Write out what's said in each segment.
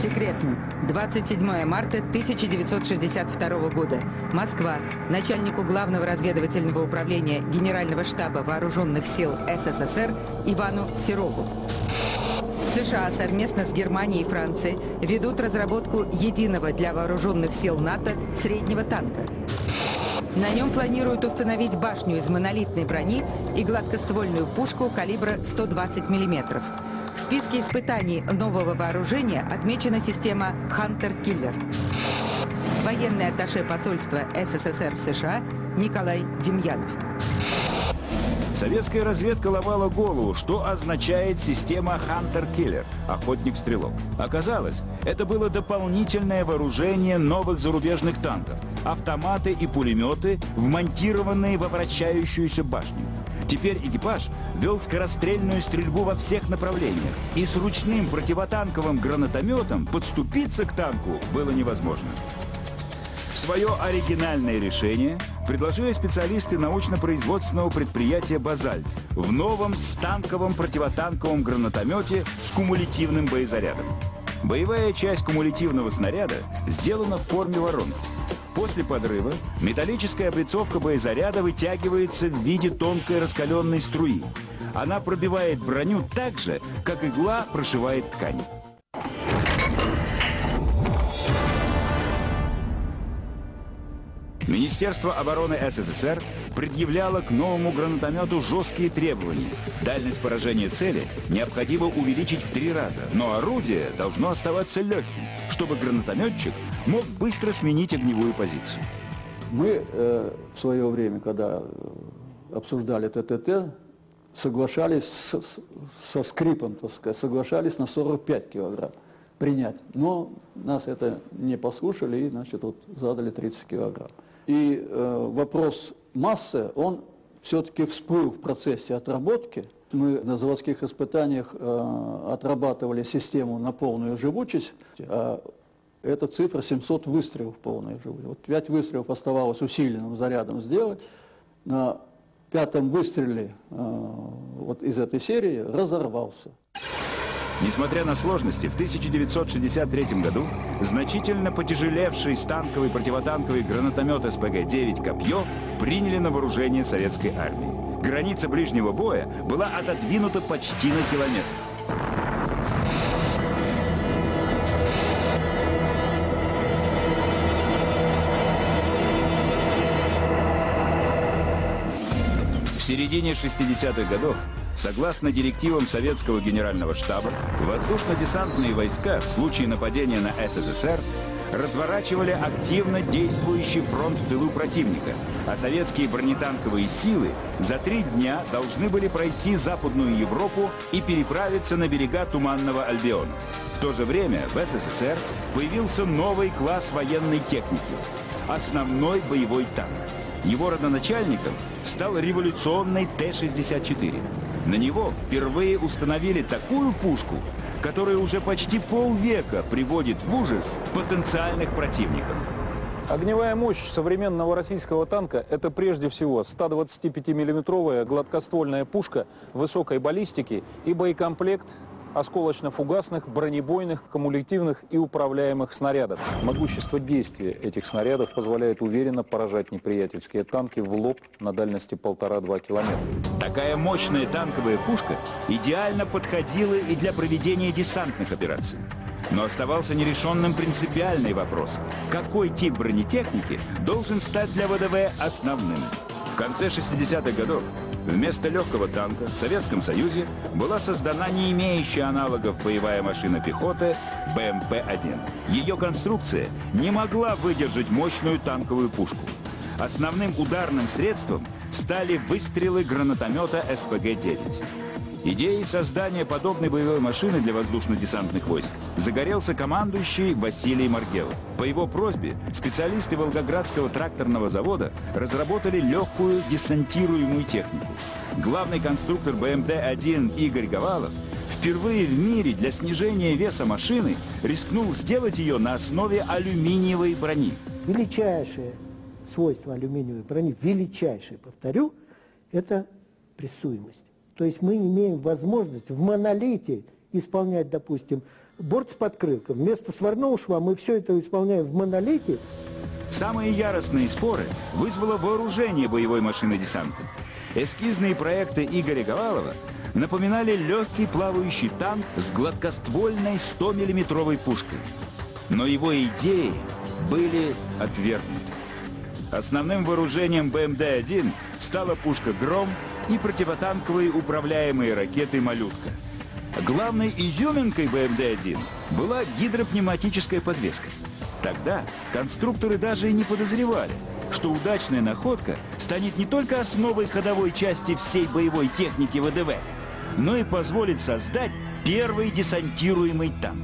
Секретно. 27 марта 1962 года. Москва. Начальнику Главного разведывательного управления Генерального штаба Вооруженных сил СССР Ивану Серову. США совместно с Германией и Францией ведут разработку единого для вооруженных сил НАТО среднего танка. На нем планируют установить башню из монолитной брони и гладкоствольную пушку калибра 120 мм. В списке испытаний нового вооружения отмечена система «Хантер-Киллер». Военный атташе посольства СССР в США Николай Демьянов. Советская разведка ломала голову, что означает система «Хантер-Киллер» – «Охотник-стрелок». Оказалось, это было дополнительное вооружение новых зарубежных танков – автоматы и пулеметы, вмонтированные во вращающуюся башню. Теперь экипаж вел скорострельную стрельбу во всех направлениях, и с ручным противотанковым гранатометом подступиться к танку было невозможно. Свое оригинальное решение предложили специалисты научно-производственного предприятия «Базальт» в новом станковом противотанковом гранатомете с кумулятивным боезарядом. Боевая часть кумулятивного снаряда сделана в форме воронки. После подрыва металлическая облицовка боезаряда вытягивается в виде тонкой раскаленной струи. Она пробивает броню так же, как игла прошивает ткань. Министерство обороны СССР предъявляло к новому гранатомету жесткие требования. Дальность поражения цели необходимо увеличить в 3 раза, но орудие должно оставаться легким, чтобы гранатометчик мог быстро сменить огневую позицию. Мы в свое время, когда обсуждали ТТТ, соглашались со скрипом, так сказать, соглашались на 45 килограмм принять. Но нас это не послушали и, значит, вот задали 30 килограмм. И вопрос массы, он все-таки всплыл в процессе отработки. Мы на заводских испытаниях отрабатывали систему на полную живучесть, а эта цифра 700 выстрелов полной живучести. Вот 5 выстрелов оставалось усиленным зарядом сделать. На 5-м выстреле вот из этой серии разорвался. Несмотря на сложности, в 1963 году значительно потяжелевший станковый противотанковый гранатомет СПГ-9 «Копье» приняли на вооружение советской армии. Граница ближнего боя была отодвинута почти на километр. В середине 60-х годов, согласно директивам советского генерального штаба, воздушно-десантные войска в случае нападения на СССР разворачивали активно действующий фронт в тылу противника, а советские бронетанковые силы за 3 дня должны были пройти Западную Европу и переправиться на берега Туманного Альбиона. В то же время в СССР появился новый класс военной техники – основной боевой танк. Его родоначальником стал революционный Т-64. На него впервые установили такую пушку, которая уже почти полвека приводит в ужас потенциальных противников. Огневая мощь современного российского танка – это прежде всего 125-миллиметровая гладкоствольная пушка высокой баллистики и боекомплект осколочно-фугасных, бронебойных, кумулятивных и управляемых снарядов. Могущество действия этих снарядов позволяет уверенно поражать неприятельские танки в лоб на дальности 1,5–2 километра. Такая мощная танковая пушка идеально подходила и для проведения десантных операций. Но оставался нерешенным принципиальный вопрос – какой тип бронетехники должен стать для ВДВ основным? В конце 60-х годов вместо легкого танка в Советском Союзе была создана не имеющая аналогов боевая машина пехоты БМП-1. Ее конструкция не могла выдержать мощную танковую пушку. Основным ударным средством стали выстрелы гранатомета СПГ-9. Идеей создания подобной боевой машины для воздушно-десантных войск загорелся командующий Василий Маргелов. По его просьбе специалисты Волгоградского тракторного завода разработали легкую десантируемую технику. Главный конструктор БМД-1 Игорь Говалов впервые в мире для снижения веса машины рискнул сделать ее на основе алюминиевой брони. Величайшее свойство алюминиевой брони, величайшее, повторю, это прессуемость. То есть мы имеем возможность в монолите исполнять, допустим, борт с подкрылкой. Вместо сварного шва мы все это исполняем в монолите. Самые яростные споры вызвало вооружение боевой машины десанта. Эскизные проекты Игоря Говалова напоминали легкий плавающий танк с гладкоствольной 100-миллиметровой пушкой. Но его идеи были отвергнуты. Основным вооружением БМД-1 стала пушка «Гром» и противотанковые управляемые ракеты «Малютка». Главной изюминкой БМД-1 была гидропневматическая подвеска. Тогда конструкторы даже и не подозревали, что удачная находка станет не только основой ходовой части всей боевой техники ВДВ, но и позволит создать первый десантируемый танк.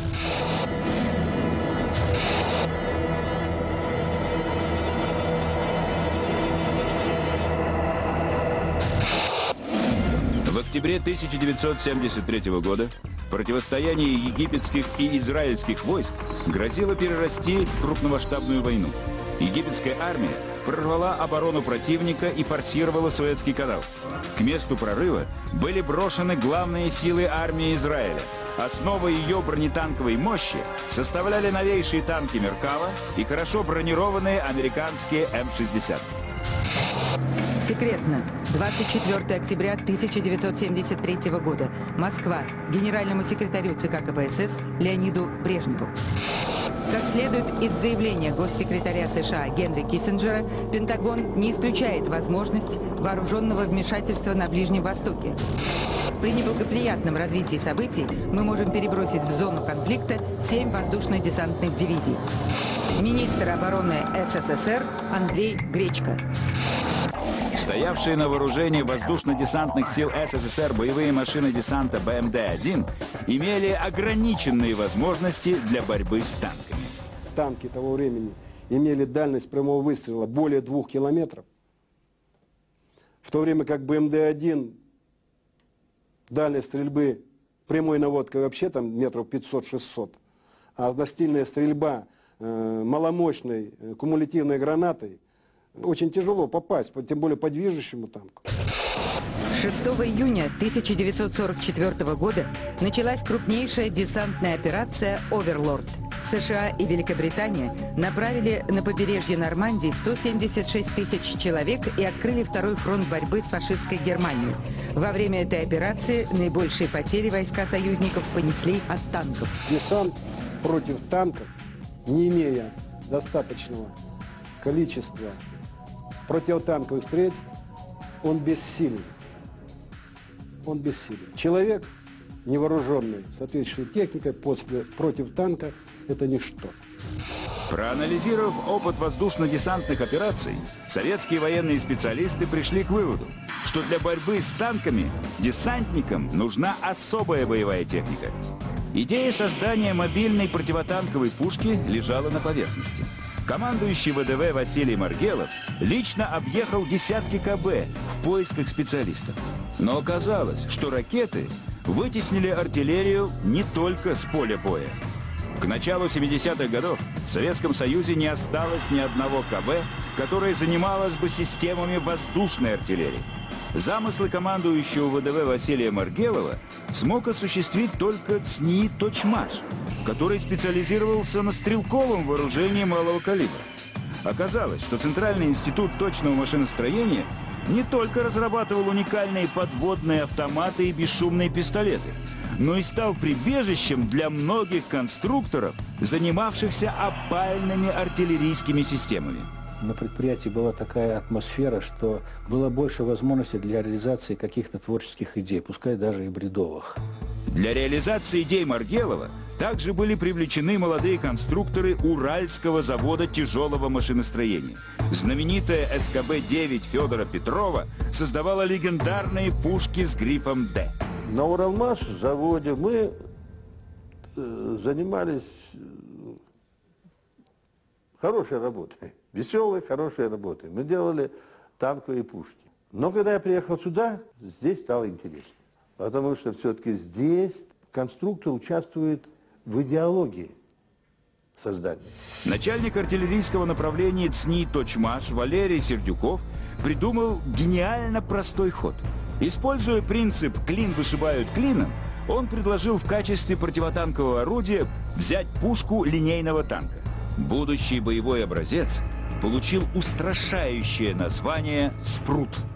В октябре 1973 года противостояние египетских и израильских войск грозило перерасти в крупномасштабную войну. Египетская армия прорвала оборону противника и форсировала Суэцкий канал. К месту прорыва были брошены главные силы армии Израиля. Основой ее бронетанковой мощи составляли новейшие танки Меркава и хорошо бронированные американские М-60. Секретно. 24 октября 1973 года. Москва. Генеральному секретарю ЦК КПСС Леониду Брежневу. Как следует из заявления госсекретаря США Генри Киссинджера, Пентагон не исключает возможность вооруженного вмешательства на Ближнем Востоке. При неблагоприятном развитии событий мы можем перебросить в зону конфликта 7 воздушно-десантных дивизий. Министр обороны СССР Андрей Гречко. Стоявшие на вооружении воздушно-десантных сил СССР боевые машины десанта БМД-1 имели ограниченные возможности для борьбы с танками. Танки того времени имели дальность прямого выстрела более 2 километров, в то время как БМД-1 дальность стрельбы прямой наводкой вообще там метров 500-600, а настильная стрельба маломощной кумулятивной гранатой очень тяжело попасть, тем более по движущему танку. 6 июня 1944 года началась крупнейшая десантная операция «Оверлорд». США и Великобритания направили на побережье Нормандии 176 тысяч человек и открыли второй фронт борьбы с фашистской Германией. Во время этой операции наибольшие потери войска союзников понесли от танков. Десант против танков, не имея достаточного количества противотанковых средств, он бессилен. Он бессилен. Человек, невооруженный соответствующей техникой, против танка – это ничто. Проанализировав опыт воздушно-десантных операций, советские военные специалисты пришли к выводу, что для борьбы с танками десантникам нужна особая боевая техника. Идея создания мобильной противотанковой пушки лежала на поверхности. Командующий ВДВ Василий Маргелов лично объехал десятки КБ в поисках специалистов. Но оказалось, что ракеты вытеснили артиллерию не только с поля боя. К началу 70-х годов в Советском Союзе не осталось ни одного КБ, которое занималось бы системами воздушной артиллерии. Замыслы командующего ВДВ Василия Маргелова смог осуществить только ЦНИИ «Точмаш», который специализировался на стрелковом вооружении малого калибра. Оказалось, что Центральный институт точного машиностроения не только разрабатывал уникальные подводные автоматы и бесшумные пистолеты, но и стал прибежищем для многих конструкторов, занимавшихся опальными артиллерийскими системами. На предприятии была такая атмосфера, что было больше возможностей для реализации каких-то творческих идей, пускай даже и бредовых. Для реализации идей Маргелова также были привлечены молодые конструкторы Уральского завода тяжелого машиностроения. Знаменитая СКБ-9 Федора Петрова создавала легендарные пушки с грифом «Д». На Уралмаш заводе мы занимались хорошей работой, веселой, хорошей работой. Мы делали танковые пушки. Но когда я приехал сюда, здесь стало интереснее. Потому что все-таки здесь конструктор участвует в идеологии создания. Начальник артиллерийского направления ЦНИИ «Точмаш» Валерий Сердюков придумал гениально простой ход. Используя принцип «клин вышибают клином», Он предложил в качестве противотанкового орудия взять пушку линейного танка. Будущий боевой образец получил устрашающее название «Спрут».